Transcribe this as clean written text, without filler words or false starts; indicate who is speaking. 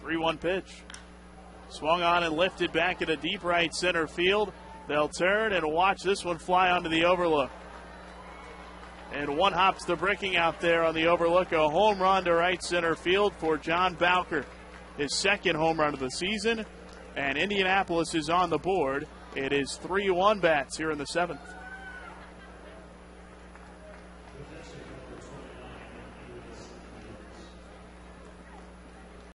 Speaker 1: 3-1 pitch. Swung on and lifted back into deep right center field. They'll turn and watch this one fly onto the overlook. And one hops the bricking out there on the overlook. A home run to right center field for John Bowker. His second home run of the season. And Indianapolis is on the board. It is 3-1 bats here in the 7th.